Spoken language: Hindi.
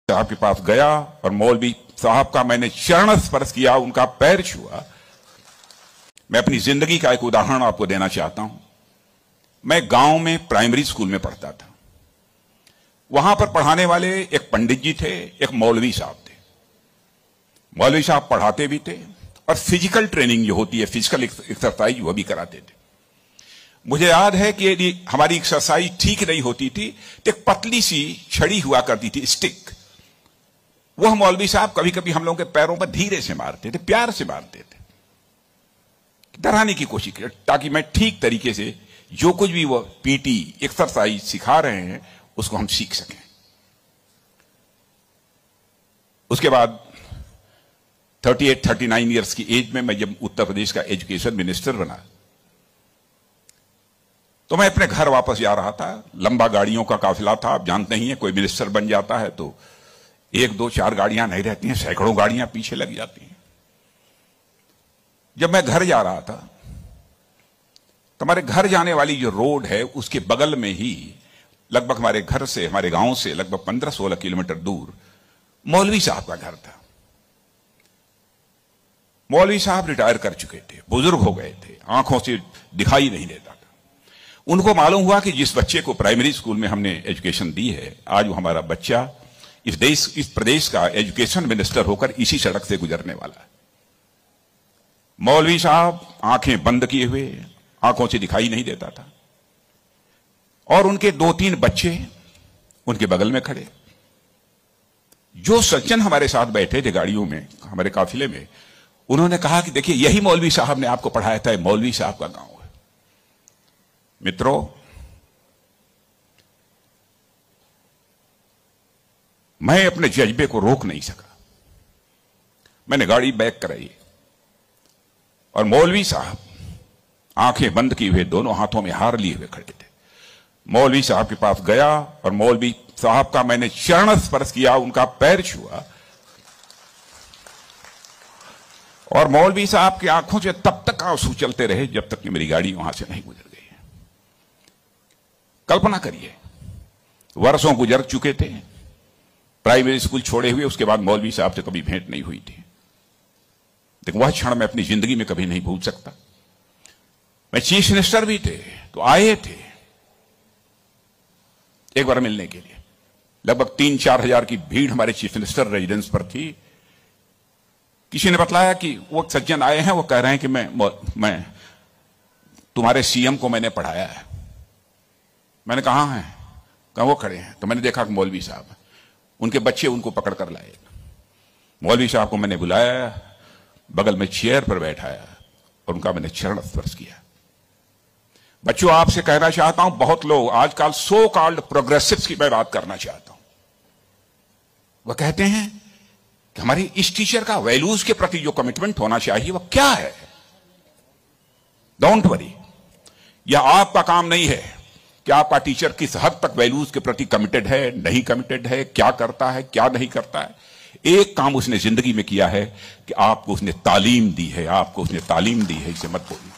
साहब के पास गया और मौलवी साहब का मैंने चरण स्पर्श किया, उनका पैर छुआ। मैं अपनी जिंदगी का एक उदाहरण आपको देना चाहता हूं। मैं गांव में प्राइमरी स्कूल में पढ़ता था। वहां पर पढ़ाने वाले एक पंडित जी थे, एक मौलवी साहब थे। मौलवी साहब पढ़ाते भी थे और फिजिकल ट्रेनिंग जो होती है, फिजिकल एक्सरसाइज, वह भी कराते थे। मुझे याद है कि यदि हमारी एक्सरसाइज ठीक नहीं होती थी तो एक पतली सी छड़ी हुआ करती थी, स्टिक। वह मौलवी साहब कभी कभी हम लोगों के पैरों पर धीरे से मारते थे, प्यार से मारते थे, डराने की कोशिश की, ताकि मैं ठीक तरीके से जो कुछ भी वो पीटी एक्सरसाइज सिखा रहे हैं उसको हम सीख सकें। उसके बाद 38-39 इयर्स की एज में मैं जब उत्तर प्रदेश का एजुकेशन मिनिस्टर बना तो मैं अपने घर वापस जा रहा था। लंबा गाड़ियों का काफिला था। आप जानते ही हैं, कोई मिनिस्टर बन जाता है तो 1, 2, 4 गाड़ियां नहीं रहती हैं, सैकड़ों गाड़ियां पीछे लग जाती हैं। जब मैं घर जा रहा था तो हमारे घर जाने वाली जो रोड है उसके बगल में ही, लगभग हमारे घर से, हमारे गांव से लगभग 15-16 किलोमीटर दूर मौलवी साहब का घर था। मौलवी साहब रिटायर कर चुके थे, बुजुर्ग हो गए थे, आंखों से दिखाई नहीं देता था। उनको मालूम हुआ कि जिस बच्चे को प्राइमरी स्कूल में हमने एजुकेशन दी है, आज वो हमारा बच्चा इस प्रदेश का एजुकेशन मिनिस्टर होकर इसी सड़क से गुजरने वाला है। मौलवी साहब आंखें बंद किए हुए, आंखों से दिखाई नहीं देता था, और उनके 2-3 बच्चे उनके बगल में खड़े। जो सज्जन हमारे साथ बैठे थे गाड़ियों में, हमारे काफिले में, उन्होंने कहा कि देखिए, यही मौलवी साहब ने आपको पढ़ाया था, मौलवी साहब का गांव है। मित्रों, मैं अपने जज्बे को रोक नहीं सका। मैंने गाड़ी बैक कराई और मौलवी साहब आंखें बंद किए हुए, दोनों हाथों में हार लिए हुए खड़े थे। मौलवी साहब के पास गया और मौलवी साहब का मैंने चरण स्पर्श किया, उनका पैर छुआ, और मौलवी साहब की आंखों से तब तक आंसू चलते रहे जब तक कि मेरी गाड़ी वहां से नहीं गुजर गई। कल्पना करिए, वर्षों गुजर चुके थे, प्राइमरी स्कूल छोड़े हुए, उसके बाद मौलवी साहब से कभी भेंट नहीं हुई थी। लेकिन वह क्षण मैं अपनी जिंदगी में कभी नहीं भूल सकता। मैं चीफ मिनिस्टर भी थे तो आए थे एक बार मिलने के लिए। लगभग 3-4 हजार की भीड़ हमारे चीफ मिनिस्टर रेजिडेंस पर थी। किसी ने बतलाया कि वो सज्जन आए हैं, वो कह रहे हैं कि मैं तुम्हारे सीएम को मैंने पढ़ाया है। मैंने कहा है, कहा वो खड़े हैं। तो मैंने देखा कि मौलवी साहब, उनके बच्चे उनको पकड़ कर लाए। मौलवी साहब को मैंने बुलाया, बगल में चेयर पर बैठाया और उनका मैंने चरण स्पर्श किया। बच्चों, आपसे कहना चाहता हूं, बहुत लोग आजकल सो कॉल्ड प्रोग्रेसिव्स की मैं बात करना चाहता हूं। वह कहते हैं कि हमारी इस टीचर का वैल्यूज के प्रति जो कमिटमेंट होना चाहिए वह क्या है। डोंट वरी, यह आपका काम नहीं है कि आपका टीचर किस हद तक वैल्यूज के प्रति कमिटेड है, नहीं कमिटेड है, क्या करता है, क्या नहीं करता है। एक काम उसने जिंदगी में किया है कि आपको उसने तालीम दी है, आपको उसने तालीम दी है, इसे मत भूलिए।